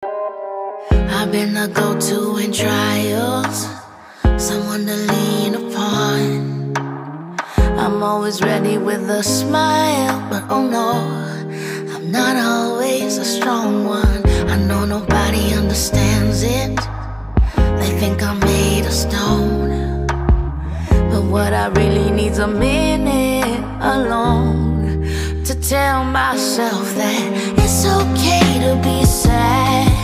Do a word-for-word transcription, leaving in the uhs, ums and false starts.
I've been the go-to in trials, someone to lean upon. I'm always ready with a smile, but oh no, I'm not always a strong one. I know nobody understands it. They think I'm made of stone, but what I really need's a minute alone to tell myself that it's okay to be sad.